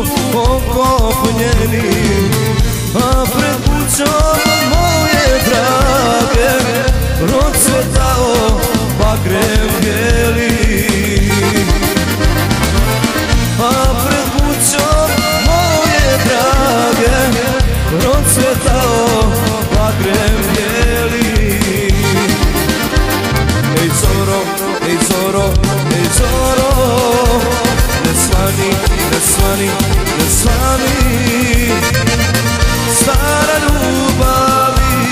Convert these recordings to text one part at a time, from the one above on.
okopnjeni, a pred kućom moje drage procvetao bagrem bijeli. A pred kućom moje drage procvetao bagrem bijeli. Ej Zoro, ej Zoro, ej Zoro, ne svani, ne svani, ne svani, stara ljubavi,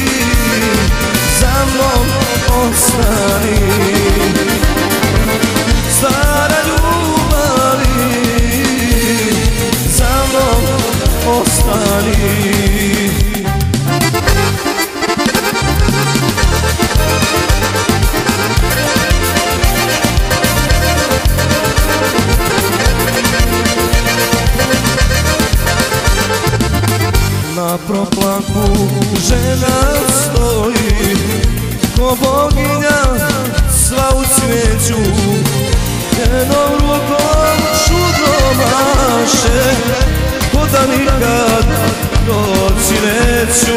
za mnom ostani. Stara ljubavi, za mnom ostani. Na proplanku žena stoji, ko boginja sva u cvijeću, jednom rukom čudno maše, ko da nikad doći neću.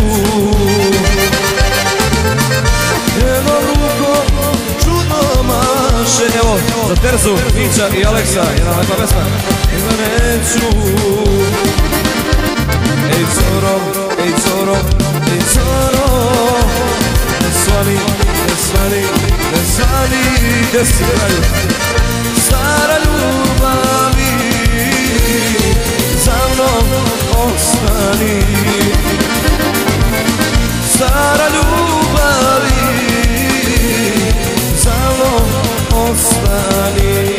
Jednom rukom čudno maše. Evo, za Terzu, Mića i Aleksa, jedna lepa pesma. Neću. Ej Zoro, ej Zoro, ej Zoro, ne svani, ne svani, ne svani, gdje si kraju? Stara ljubavi, za mnom ostani. Stara ljubavi, za mnom ostani.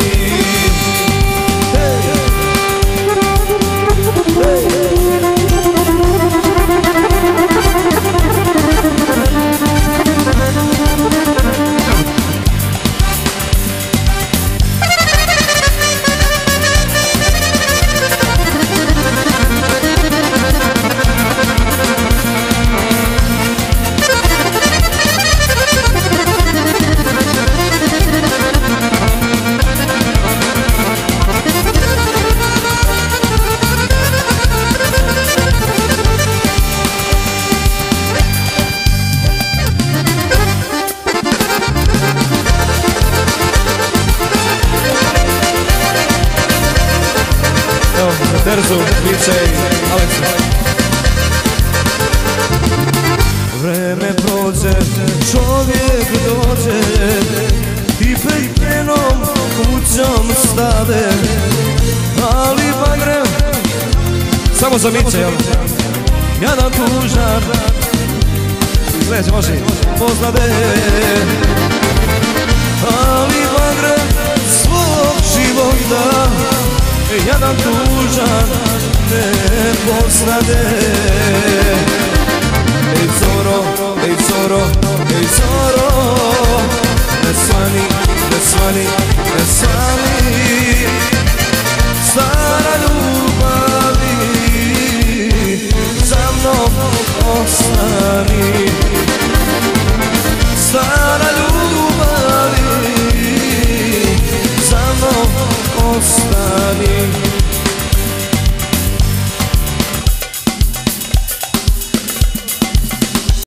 Terzu, Mića i Aleksa. Vreme prođe, čovjek dođe, i pred njenom kućom stade, ali bagrem, samo za Mića, jel? Jadan tužan, sljedeće može, poznade, ali bagrem svog života, jadan tužan ne poznade. Ej Zoro, ej Zoro, ej Zoro, ne svani, ne svani,